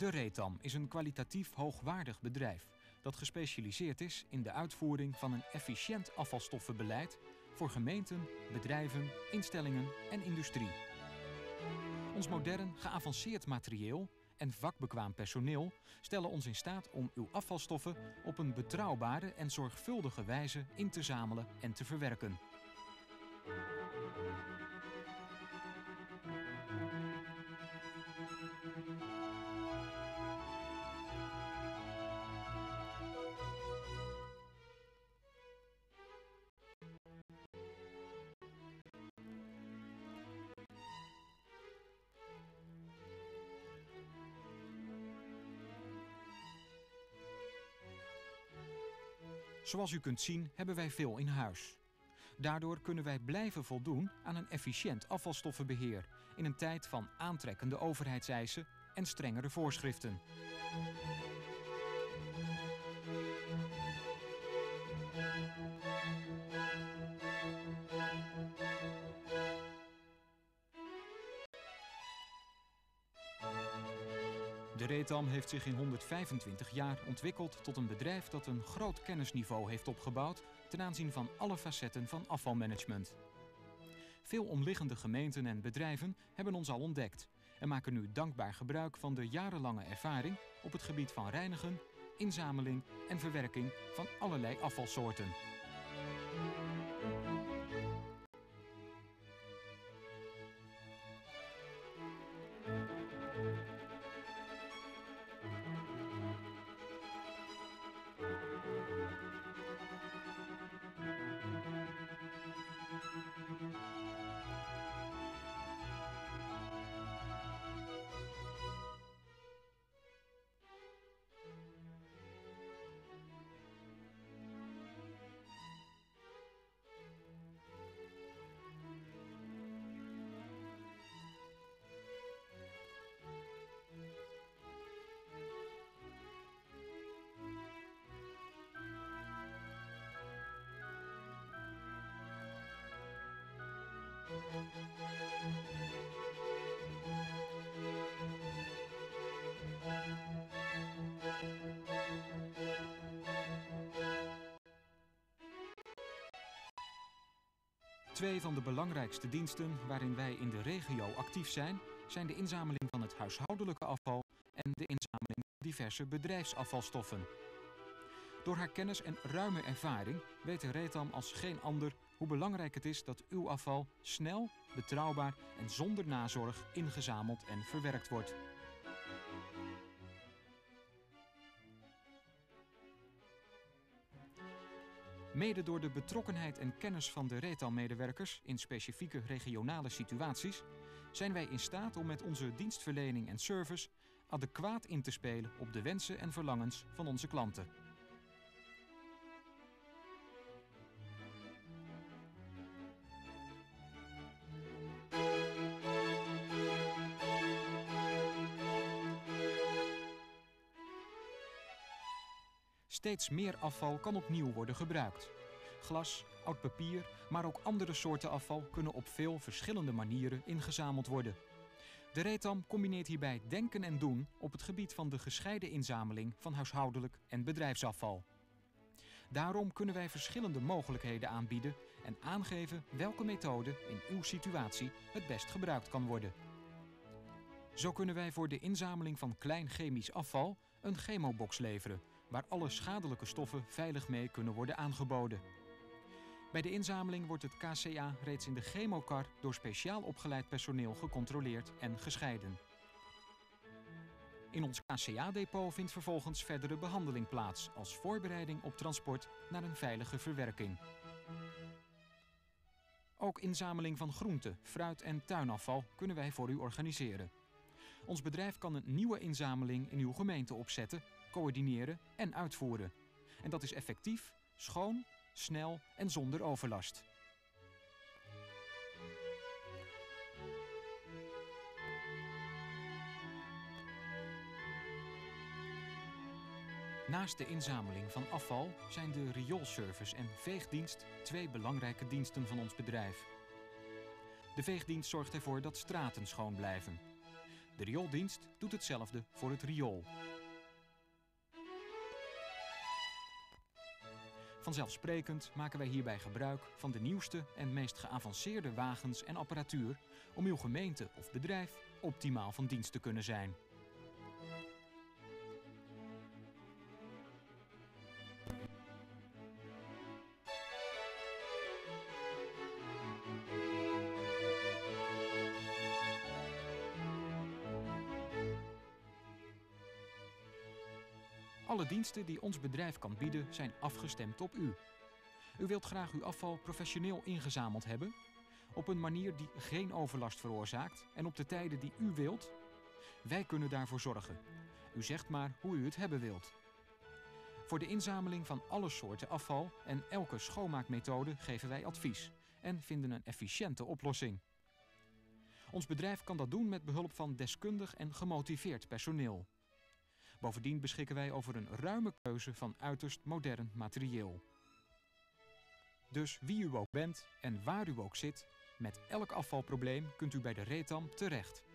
De Retam is een kwalitatief hoogwaardig bedrijf dat gespecialiseerd is in de uitvoering van een efficiënt afvalstoffenbeleid voor gemeenten, bedrijven, instellingen en industrie. Ons modern, geavanceerd materieel en vakbekwaam personeel stellen ons in staat om uw afvalstoffen op een betrouwbare en zorgvuldige wijze in te zamelen en te verwerken. Zoals u kunt zien hebben wij veel in huis. Daardoor kunnen wij blijven voldoen aan een efficiënt afvalstoffenbeheer in een tijd van aantrekkende overheidseisen en strengere voorschriften. De Retam heeft zich in 125 jaar ontwikkeld tot een bedrijf dat een groot kennisniveau heeft opgebouwd ten aanzien van alle facetten van afvalmanagement. Veel omliggende gemeenten en bedrijven hebben ons al ontdekt en maken nu dankbaar gebruik van de jarenlange ervaring op het gebied van reinigen, inzameling en verwerking van allerlei afvalsoorten. Twee van de belangrijkste diensten waarin wij in de regio actief zijn de inzameling van het huishoudelijke afval en de inzameling van diverse bedrijfsafvalstoffen. Door haar kennis en ruime ervaring weet de Retam als geen ander hoe belangrijk het is dat uw afval snel, betrouwbaar en zonder nazorg ingezameld en verwerkt wordt. Mede door de betrokkenheid en kennis van de Retam-medewerkers in specifieke regionale situaties zijn wij in staat om met onze dienstverlening en service adequaat in te spelen op de wensen en verlangens van onze klanten. Steeds meer afval kan opnieuw worden gebruikt. Glas, oud papier, maar ook andere soorten afval kunnen op veel verschillende manieren ingezameld worden. De Retam combineert hierbij denken en doen op het gebied van de gescheiden inzameling van huishoudelijk en bedrijfsafval. Daarom kunnen wij verschillende mogelijkheden aanbieden en aangeven welke methode in uw situatie het best gebruikt kan worden. Zo kunnen wij voor de inzameling van klein chemisch afval een chemobox leveren, waar alle schadelijke stoffen veilig mee kunnen worden aangeboden. Bij de inzameling wordt het KCA reeds in de chemokar door speciaal opgeleid personeel gecontroleerd en gescheiden. In ons KCA-depot vindt vervolgens verdere behandeling plaats als voorbereiding op transport naar een veilige verwerking. Ook inzameling van groente, fruit en tuinafval kunnen wij voor u organiseren. Ons bedrijf kan een nieuwe inzameling in uw gemeente opzetten, coördineren en uitvoeren. En dat is effectief, schoon, snel en zonder overlast. Naast de inzameling van afval zijn de rioolservice en veegdienst twee belangrijke diensten van ons bedrijf. De veegdienst zorgt ervoor dat straten schoon blijven. De riooldienst doet hetzelfde voor het riool. Vanzelfsprekend maken wij hierbij gebruik van de nieuwste en meest geavanceerde wagens en apparatuur om uw gemeente of bedrijf optimaal van dienst te kunnen zijn. Alle diensten die ons bedrijf kan bieden zijn afgestemd op u. U wilt graag uw afval professioneel ingezameld hebben, op een manier die geen overlast veroorzaakt en op de tijden die u wilt? Wij kunnen daarvoor zorgen. U zegt maar hoe u het hebben wilt. Voor de inzameling van alle soorten afval en elke schoonmaakmethode geven wij advies en vinden een efficiënte oplossing. Ons bedrijf kan dat doen met behulp van deskundig en gemotiveerd personeel. Bovendien beschikken wij over een ruime keuze van uiterst modern materieel. Dus wie u ook bent en waar u ook zit, met elk afvalprobleem kunt u bij de Retam terecht.